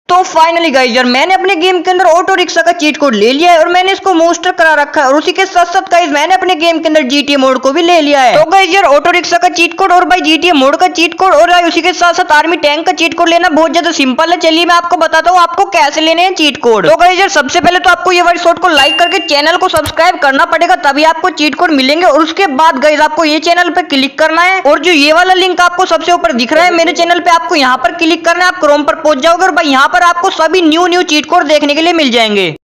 तो finally guys यार मैंने अपने गेम के अंदर ऑटो रिक्शा का चीट कोड ले लिया है और मैंने इसको मोस्टर करा रखा है और उसी के साथ साथ गाइज मैंने अपने गेम के अंदर जीटीए मोड को भी ले लिया है। तो गाइज यार ऑटो रिक्शा का चीट कोड और भाई जीटीए मोड का चीट कोड और उसी के साथ साथ आर्मी टैंक का चीट कोड लेना बहुत ज्यादा सिंपल है। चलिए मैं आपको बताता हूँ आपको कैसे लेने हैं चीट कोड। तो गाइज यार सबसे पहले तो आपको ये वाली शॉट को लाइक करके चैनल को सब्सक्राइब करना पड़ेगा, तभी आपको चीट कोड मिलेंगे। और उसके बाद गाइज आपको ये चैनल पे क्लिक करना है और जो ये वाला लिंक आपको सबसे ऊपर दिख रहा है मेरे चैनल पे, आपको यहाँ पर क्लिक करना है। आप क्रोम पर पहुंच जाओगे और भाई यहाँ पर आपको सभी न्यू चीट कोड देखने के लिए मिल जाएंगे।